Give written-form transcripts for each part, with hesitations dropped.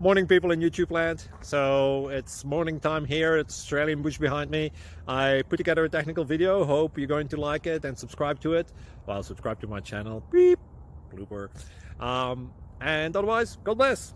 Morning, people in YouTube land. So it's morning time here. It's Australian bush behind me. I put together a technical video. Hope you're going to like it and subscribe to it. Well, subscribe to my channel. Beep, blooper. And otherwise, God bless.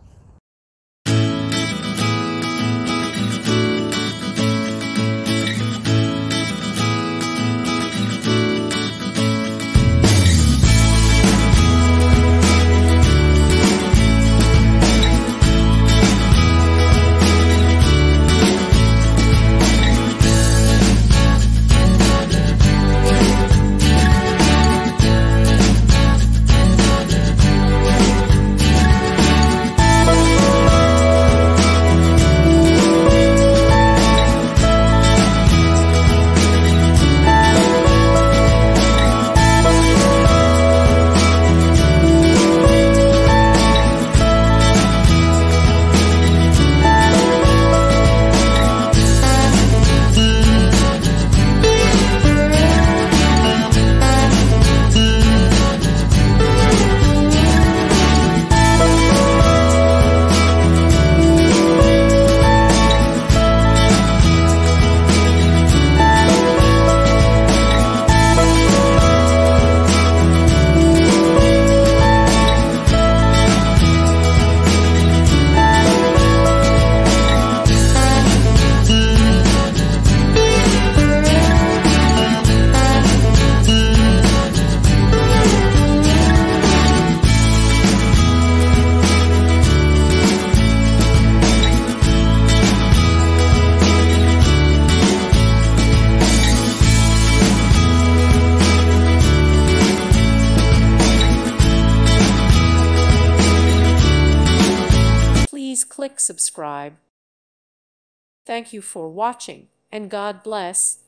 Please click subscribe. Thank you for watching, and God bless.